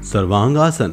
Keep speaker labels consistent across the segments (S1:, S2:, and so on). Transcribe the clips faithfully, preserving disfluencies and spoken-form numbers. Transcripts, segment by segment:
S1: सर्वांगासन।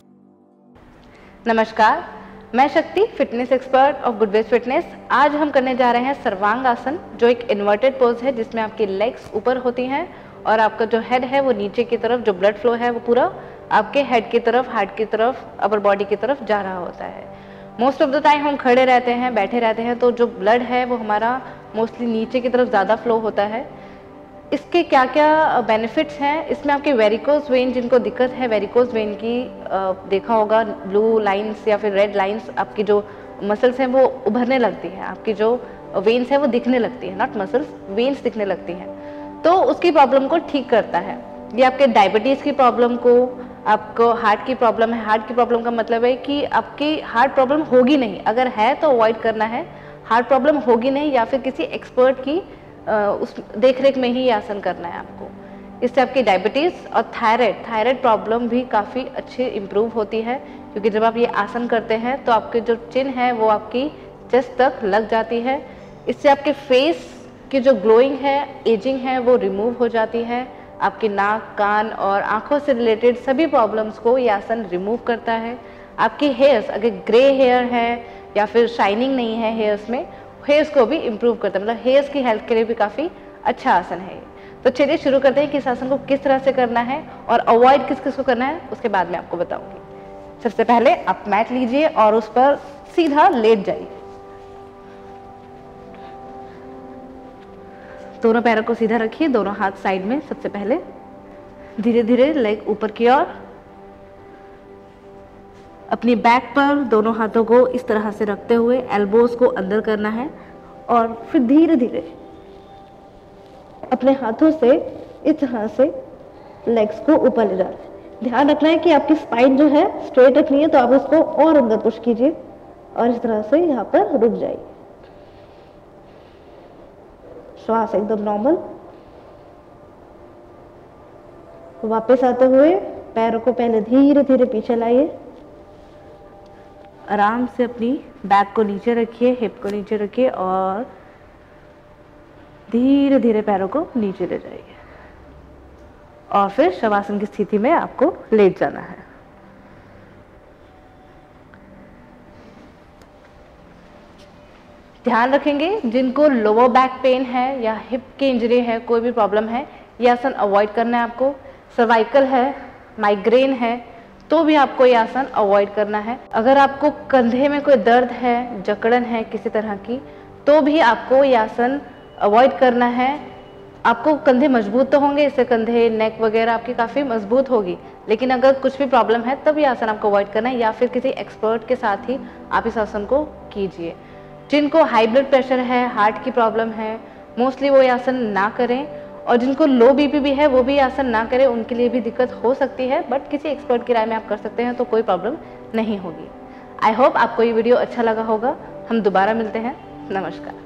S2: नमस्कार, मैं Shakti, fitness expert of good ways fitness. आज हम करने जा रहे हैं सर्वांगासन, जो एक इन्वर्टेड पोज है जिसमें आपकी लेग्स ऊपर होती हैं और आपका जो हेड है वो नीचे की तरफ, जो ब्लड फ्लो है वो पूरा आपके हेड की तरफ, हार्ट की तरफ, अपर बॉडी की तरफ जा रहा होता है। मोस्ट ऑफ द टाइम हम खड़े रहते हैं, बैठे रहते हैं, तो जो ब्लड है वो हमारा मोस्टली नीचे की तरफ ज़्यादा फ्लो होता है। इसके क्या क्या बेनिफिट्स हैं, इसमें आपके वेरिकोज वेन, जिनको दिक्कत है वेरिकोज वेन की, देखा होगा ब्लू लाइंस या फिर रेड लाइंस, आपकी जो मसल्स हैं वो उभरने लगती हैं, आपकी जो वेन्स है वो दिखने लगती है, नॉट मसल्स, वेन्स दिखने लगती हैं, तो उसकी प्रॉब्लम को ठीक करता है। ये आपके डायबिटीज़ की प्रॉब्लम को, आपको हार्ट की प्रॉब्लम है, हार्ट की प्रॉब्लम का मतलब है कि आपकी हार्ट प्रॉब्लम होगी नहीं, अगर है तो अवॉइड करना है, हार्ट प्रॉब्लम होगी नहीं, या फिर किसी एक्सपर्ट की उस देखरेख में ही आसन करना है आपको। इससे आपकी डायबिटीज़ और थायराइड थायराइड प्रॉब्लम भी काफ़ी अच्छी इम्प्रूव होती है, क्योंकि जब आप ये आसन करते हैं तो आपके जो चिन है वो आपकी चेस्ट तक लग जाती है। इससे आपके फेस की जो ग्लोइंग है, एजिंग है, वो रिमूव हो जाती है। आपकी नाक, कान और आँखों से रिलेटेड सभी प्रॉब्लम्स को ये आसन रिमूव करता है। आपकी हेयर्स, अगर ग्रे हेयर है या फिर शाइनिंग नहीं है हेयर्स में, हेयर्स को भी इम्प्रूव करता है, मतलब हेयर्स की हेल्थ के लिए भी काफ़ी अच्छा आसन है ये। तो चलिए शुरू करते हैं कि इस आसन को किस तरह से करना है और अवॉइड किस किस को करना है, उसके बाद मैं आपको बताऊंगी। सबसे पहले आप मैट लीजिए और उस पर सीधा लेट जाइए। दोनों पैरों को सीधा रखिए, दोनों हाथ साइड में। सबसे पहले धीरे धीरे लेग ऊपर की ओर, अपनी बैक पर दोनों हाथों को इस तरह से रखते हुए एल्बोज को अंदर करना है और फिर धीरे धीरे अपने हाथों से इस तरह से लेग्स को ऊपर ले जाना है। ध्यान रखना है कि आपकी स्पाइन जो है स्ट्रेट रखनी है, तो आप उसको और अंदर पुश कीजिए और इस तरह से यहाँ पर रुक जाइए। श्वास एकदम नॉर्मल। वापस आते हुए पैरों को पहले धीरे धीरे पीछे लाइए, आराम से अपनी बैक को नीचे रखिए, हिप को नीचे रखिए और धीरे धीरे पैरों को नीचे ले जाइए और फिर शवासन की स्थिति में आपको लेट जाना है। ध्यान रखेंगे जिनको लोअर बैक पेन है या हिप की इंजरी है, कोई भी प्रॉब्लम है, यह आसन अवॉइड करना है आपको। सर्वाइकल है, माइग्रेन है, तो भी आपको ये आसन अवॉइड करना है। अगर आपको कंधे में कोई दर्द है, जकड़न है किसी तरह की, तो भी आपको ये आसन अवॉइड करना है। आपको कंधे मजबूत तो होंगे, इससे कंधे, नेक वगैरह आपकी काफ़ी मजबूत होगी, लेकिन अगर कुछ भी प्रॉब्लम है तब ये आसन आपको अवॉइड करना है, या फिर किसी एक्सपर्ट के साथ ही आप इस आसन को कीजिए। जिनको हाई ब्लड प्रेशर है, हार्ट की प्रॉब्लम है, मोस्टली वो ये आसन ना करें, और जिनको लो बीपी भी है वो भी आसन ना करें, उनके लिए भी दिक्कत हो सकती है, बट किसी एक्सपर्ट की राय में आप कर सकते हैं तो कोई प्रॉब्लम नहीं होगी। आई होप आपको ये वीडियो अच्छा लगा होगा। हम दोबारा मिलते हैं। नमस्कार।